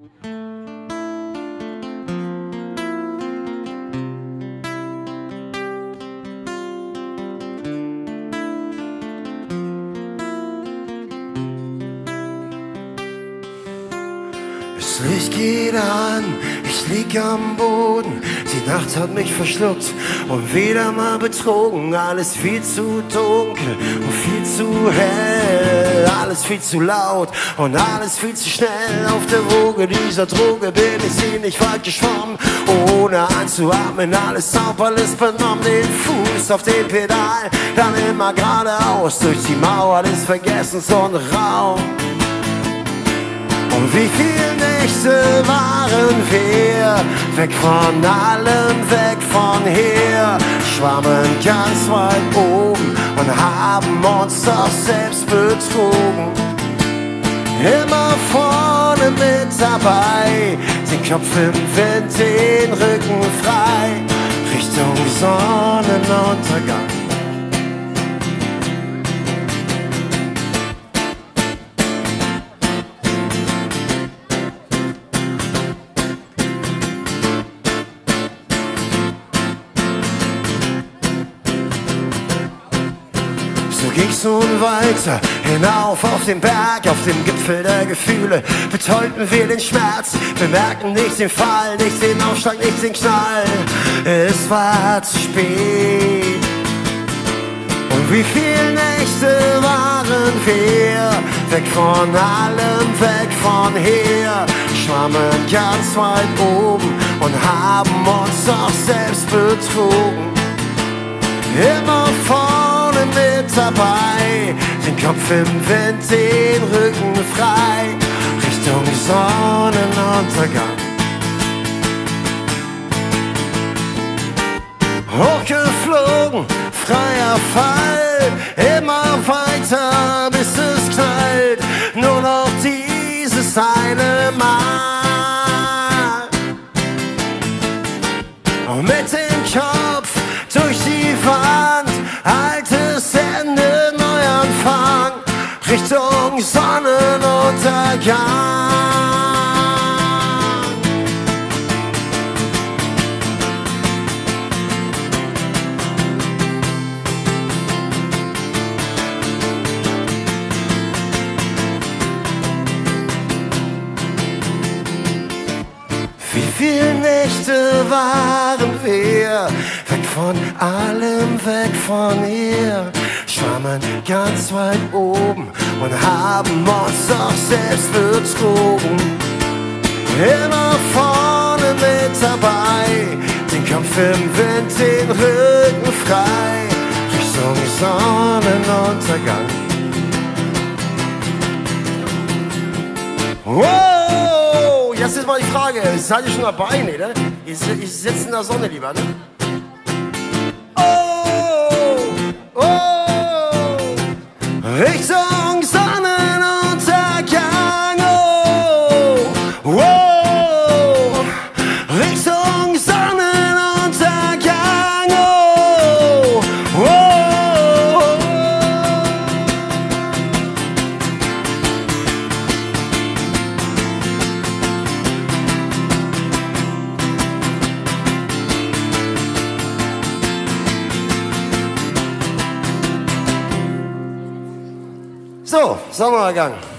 Das Licht geht an, ich lieg am Boden. Die Nacht hat mich verschluckt und wieder mal betrogen. Alles viel zu dunkel und viel zu hell. Alles viel zu laut und alles viel zu schnell. Auf der Woge dieser Droge bin ich sie nicht weit geschwommen. Ohne einzuatmen, alles sauber, alles benommen. Den Fuß auf den Pedal, dann immer geradeaus. Durch die Mauer des Vergessens und Raum. Und wie viele Nächte waren wir weg von allem, weg von hier, schwammen ganz weit oben und haben uns doch selbst betrogen. Immer vorne mit dabei, den Kopf im Wind, den Rücken frei, Richtung Sonnenuntergang. So ging's nun weiter, hinauf auf den Berg, auf dem Gipfel der Gefühle. Betäubten wir den Schmerz, bemerkten nicht den Fall, nicht den Aufschlag, nicht den Knall. Es war zu spät. Und wie viele Nächte waren wir weg von allem, weg von hier, schwammen ganz weit oben und haben uns doch selbst betrogen. Immer vorne mit dabei, den Kopf im Wind, den Rücken frei, Richtung Sonnenuntergang. Hochgeflogen, freier Fall, immer weiter bis es knallt, nur noch dieses eine Mal. Und mit dem Kopf durch die Wand, altes Ende, Neuanfang, Richtung Sonnenuntergang. Wie viele Nächte waren wir weg von allem, weg von hier, schwammen ganz weit oben und haben uns doch selbst betrogen. Immer vorne mit dabei, den Kopf im Wind, den Rücken frei, Richtung Sonnenuntergang. Wow, jetzt ist mal die Frage, seid ihr schon dabei, ne? Ihr sitzt in der Sonne lieber, ne? Richtung Sonnenuntergang, oh, oh, Richtung Sonnenuntergang, oh, oh. So, Sonnenuntergang.